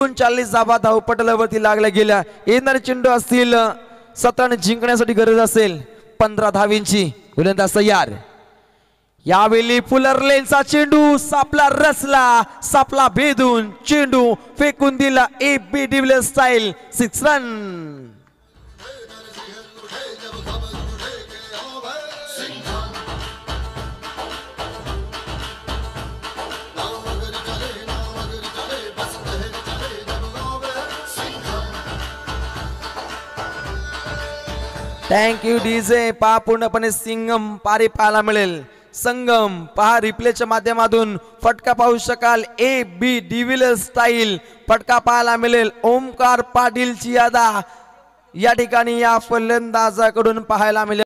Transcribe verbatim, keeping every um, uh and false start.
एकोणचाळीस धावा धावपटलावरती लागल्या गेल्या. येणारे चेंडू असतील सतरा जिंकण्यासाठी गरज असेल पंधरा धावींची. गोलंदाज तयार. यावेळी फुलर लेनचा चेंडू सापला रसला, सापला भेदून चेंडू फेकून दिला. A B de Villiers style six run. Thank you DJ. पहा पूर्णपणे सिंगम पारी पाहायला मिळेल. संगम पहा रिप्लेच्या माध्यमातून फटका पाहू शकाल. ए बी डिव्हिलियर्स स्टाईल फटका पाहायला मिळेल. ओमकार पाटीलची यादा या ठिकाणी या फलंदाजाकडून पाहायला मिळेल.